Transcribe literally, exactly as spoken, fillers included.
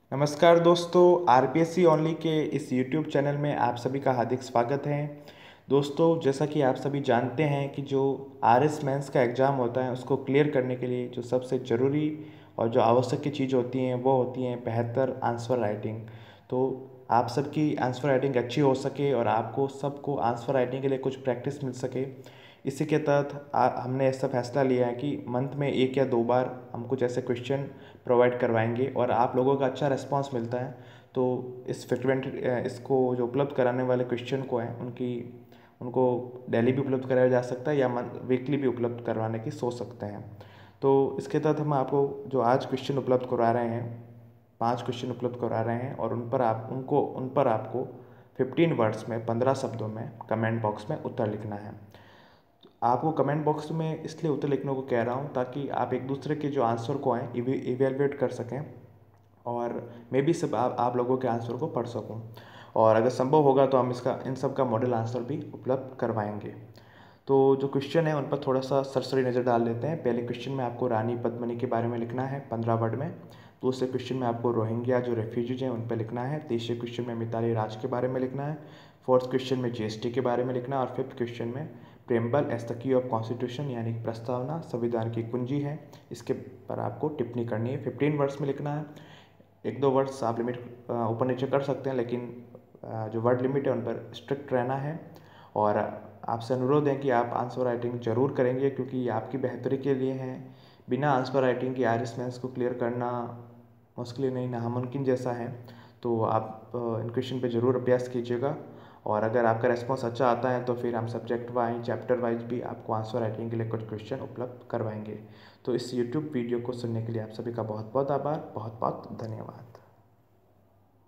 नमस्कार दोस्तों, RPSC only के इस यूट्यूब चैनल में आप सभी का हार्दिक स्वागत है। दोस्तों, जैसा कि आप सभी जानते हैं कि जो आरएस मेंस का एग्ज़ाम होता है उसको क्लियर करने के लिए जो सबसे ज़रूरी और जो आवश्यक की चीज़ होती हैं वो होती हैं बेहतर आंसर राइटिंग। तो आप सबकी आंसर राइटिंग अच्छी हो सके और आपको सबको आंसर राइटिंग के लिए कुछ प्रैक्टिस मिल सके, इसी के तहत आ- हमने ऐसा फैसला लिया है कि मंथ में एक या दो बार हम कुछ ऐसे क्वेश्चन प्रोवाइड करवाएंगे और आप लोगों का अच्छा रिस्पांस मिलता है तो इस फ्रिक्वेंट इसको जो उपलब्ध कराने वाले क्वेश्चन को हैं उनकी उनको डेली भी उपलब्ध कराया जा सकता है या मंथ वीकली भी उपलब्ध करवाने की सोच सकते हैं। तो इसके तहत हम आपको जो आज क्वेश्चन उपलब्ध करा रहे हैं, पांच क्वेश्चन उपलब्ध करा रहे हैं और उन पर आप उनको उन पर आपको फिफ्टीन वर्ड्स में पंद्रह शब्दों में कमेंट बॉक्स में उत्तर लिखना है। आपको कमेंट बॉक्स में इसलिए उत्तर लिखने को कह रहा हूँ ताकि आप एक दूसरे के जो आंसर को हैं इवेलुएट कर सकें और मैं भी सब आप, आप लोगों के आंसर को पढ़ सकूं और अगर संभव होगा तो हम इसका इन सब का मॉडल आंसर भी उपलब्ध करवाएंगे। तो जो क्वेश्चन है उन पर थोड़ा सा सरसरी नज़र डाल लेते हैं। पहले क्वेश्चन में आपको रानी पद्मिनी के बारे में लिखना है पंद्रह वर्ड में। दूसरे क्वेश्चन में आपको रोहिंग्या जो रेफ्यूजीज हैं उन पर लिखना है। तीसरे क्वेश्चन में मिताली राज के बारे में लिखना है। फोर्थ क्वेश्चन में जीएसटी के बारे में लिखना है और फिफ्थ क्वेश्चन में preamble as the key of constitution यानी प्रस्तावना संविधान की कुंजी है, इसके पर आपको टिप्पणी करनी है। फिफ्टीन वर्ड्स में लिखना है। एक दो वर्ड्स आप लिमिट ऊपर नीचे कर सकते हैं लेकिन जो वर्ड लिमिट है उन पर स्ट्रिक्ट रहना है और आपसे अनुरोध है कि आप आंसर राइटिंग जरूर करेंगे क्योंकि ये आपकी बेहतरी के लिए है। बिना आंसर राइटिंग के आर एस मेंस को क्लियर करना मुश्किल नहीं नामुमकिन जैसा है। तो आप इन क्वेश्चन पे ज़रूर अभ्यास कीजिएगा और अगर आपका रेस्पॉन्स अच्छा आता है तो फिर हम सब्जेक्ट वाइज चैप्टर वाइज भी आपको आंसर राइटिंग के लिए कुछ क्वेश्चन उपलब्ध करवाएंगे। तो इस यूट्यूब वीडियो को सुनने के लिए आप सभी का बहुत बहुत आभार, बहुत बहुत धन्यवाद।